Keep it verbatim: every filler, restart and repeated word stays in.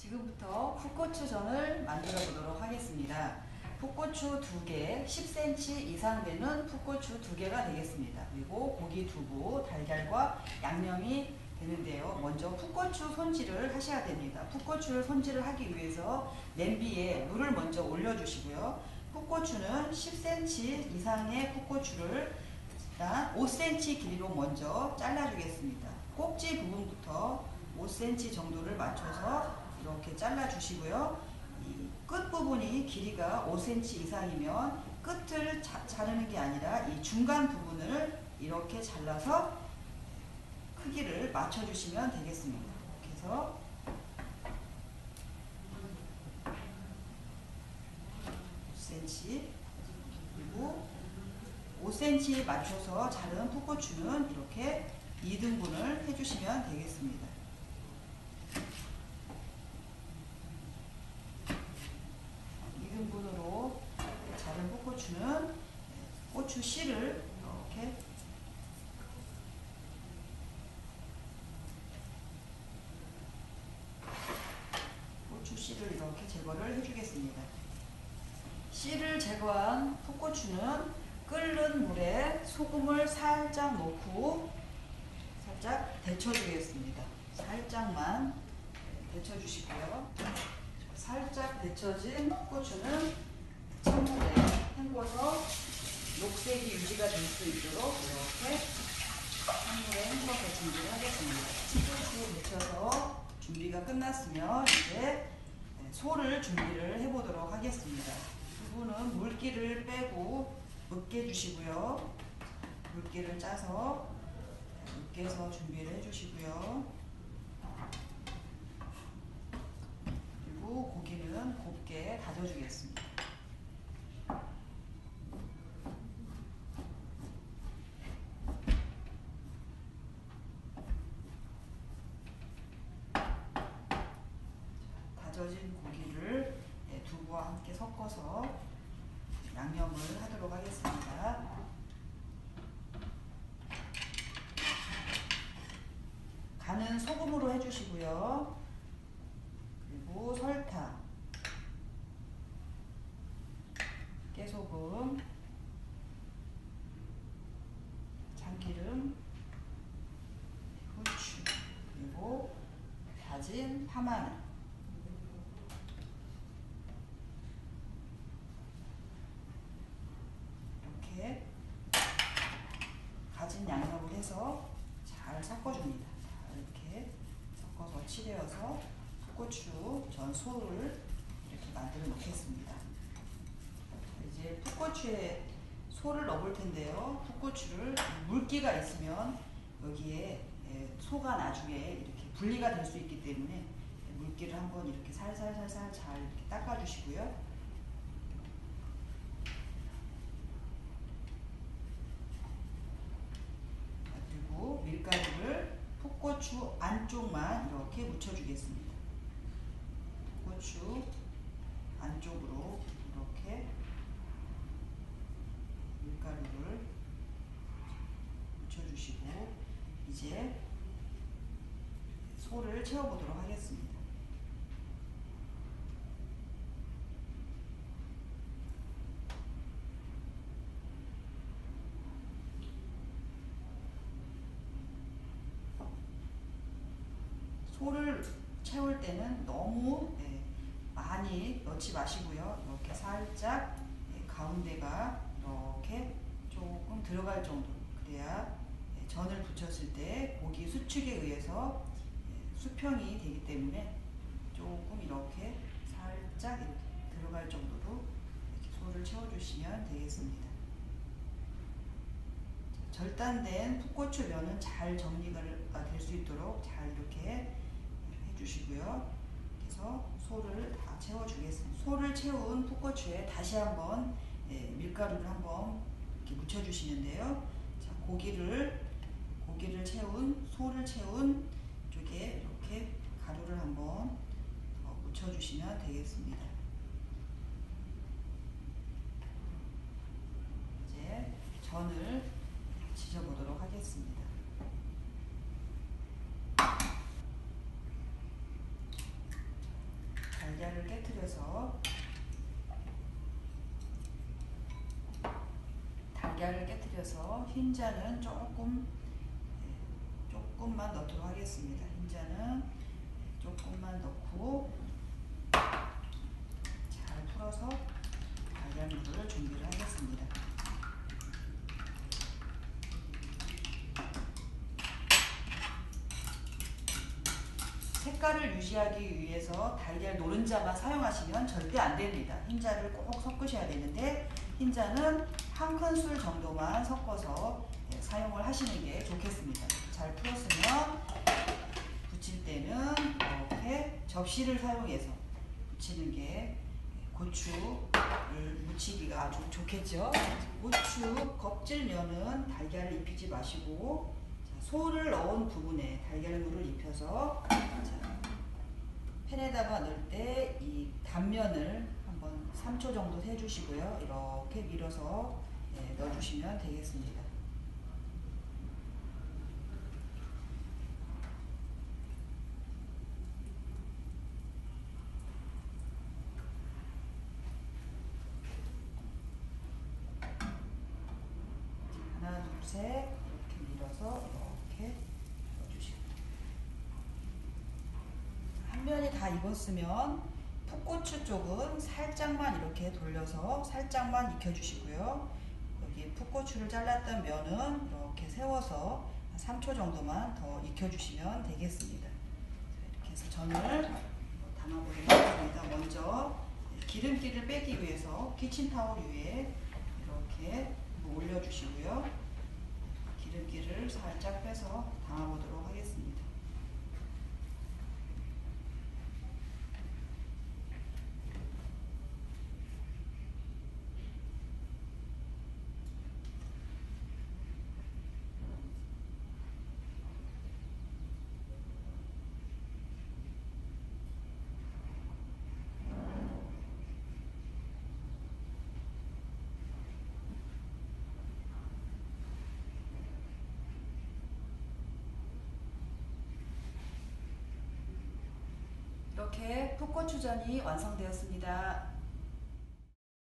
지금부터 풋고추전을 만들어 보도록 하겠습니다. 풋고추 두 개, 십 센티미터 이상 되는 풋고추 두 개가 되겠습니다. 그리고 고기 두부, 달걀과 양념이 되는데요. 먼저 풋고추 손질을 하셔야 됩니다. 풋고추를 손질을 하기 위해서 냄비에 물을 먼저 올려주시고요. 풋고추는 십 센티미터 이상의 풋고추를 일단 오 센티미터 길이로 먼저 잘라주겠습니다. 꼭지 부분부터 오 센티미터 정도를 맞춰서 이렇게 잘라주시고요. 이 끝부분이 길이가 오 센티미터 이상이면 끝을 자, 자르는 게 아니라 이 중간 부분을 이렇게 잘라서 크기를 맞춰주시면 되겠습니다. 이렇게 해서 오 센티미터 그리고 오 센티미터 맞춰서 자른 풋고추는 이렇게 이 등분을 해주시면 되겠습니다. 이 등분으로 자른 풋고추는 고추 씨를 이렇게 고추 씨를 이렇게 제거를 해주겠습니다. 씨를 제거한 풋고추는 끓는 물에 소금을 살짝 넣고 살짝 데쳐주겠습니다. 살짝만 데쳐주시고요. 살짝 데쳐진 풋고추는 찬물에 헹궈서 녹색이 유지가 될 수 있도록 이렇게 찬물에 헹궈서 준비를 하겠습니다. 풋고추 데쳐서 준비가 끝났으면 이제 소를 준비를 해보도록 하겠습니다. 두부는 물기를 빼고 으깨 주시고요. 물기를 짜서 으깨서 준비를 해주시고요. 그리고 고기는 곱게 다져주겠습니다. 다져진 고기를 두부와 함께 섞어서 양념을 하도록 하겠습니다. 간은 소금으로 해주시고요. 그리고 설탕, 깨소금, 참기름, 후추, 그리고 다진 파마늘, 이렇게 가진 양념을 해서 잘 섞어줍니다. 이렇게 섞어서 치대어서 풋고추 전 소를 이렇게 만들어 놓겠습니다. 이제 풋고추에 소를 넣을 텐데요. 풋고추를 물기가 있으면 여기에 소가 나중에 이렇게 분리가 될 수 있기 때문에 물기를 한번 이렇게 살살살살 잘 이렇게 닦아주시고요. 그리고 밀가루를 풋고추 안쪽만 이렇게 묻혀주겠습니다. 풋고추 안쪽으로 이렇게 밀가루를 묻혀주시고 이제 소를 채워보도록 하겠습니다. 소를 채울 때는 너무 네, 많이 넣지 마시고요. 이렇게 살짝 네, 가운데가 이렇게 조금 들어갈 정도, 그래야 네, 전을 부쳤을 때 고기 수축에 의해서 네, 수평이 되기 때문에 조금 이렇게 살짝 이렇게 들어갈 정도로 이렇게 소를 채워주시면 되겠습니다. 절단된 풋고추 면은 잘 정리가 될 수 있도록 잘 이렇게 해주시고요. 그래서 소를 다 채워주겠습니다. 소를 채운 풋고추에 다시 한번 예, 밀가루를 한번 이렇게 묻혀주시는데요. 자, 고기를 고기를 채운 소를 채운 쪽에 이렇게 가루를 한번 더 묻혀주시면 되겠습니다. 이제 전을 지져보도록 하겠습니다. 달걀을 깨트려서 달걀을 깨트려서 흰자는 조금 조금만 넣도록 하겠습니다. 흰자는 조금만 넣고 잘 풀어서 달걀물을 준비를 하겠습니다. 색깔을 유지하기 위해서 달걀 노른자만 사용하시면 절대 안 됩니다. 흰자를 꼭 섞으셔야 되는데 흰자는 한 큰술 정도만 섞어서 사용을 하시는 게 좋겠습니다. 잘 풀었으면 부칠 때는 이렇게 접시를 사용해서 부치는 게 고추를 무치기가 아주 좋겠죠. 고추 껍질면은 달걀을 입히지 마시고 소를 넣은 부분에 달걀물을 입혀서 자, 팬에다가 넣을 때 이 단면을 한번 삼 초 정도 해주시고요. 이렇게 밀어서 네, 넣어주시면 되겠습니다. 하나, 둘, 셋 이렇게 밀어서 이렇게 넣어주시고 한 면이 다 익었으면 풋고추 쪽은 살짝만 이렇게 돌려서 살짝만 익혀주시고요. 여기 풋고추를 잘랐던 면은 이렇게 세워서 삼 초 정도만 더 익혀주시면 되겠습니다. 이렇게 해서 전을 담아보도록 하겠습니다. 먼저 기름기를 빼기 위해서 키친타올 위에 이렇게 올려주시고요. 기름기를 살짝 빼서 담아보도록 하겠습니다. 이렇게 풋고추전이 완성되었습니다.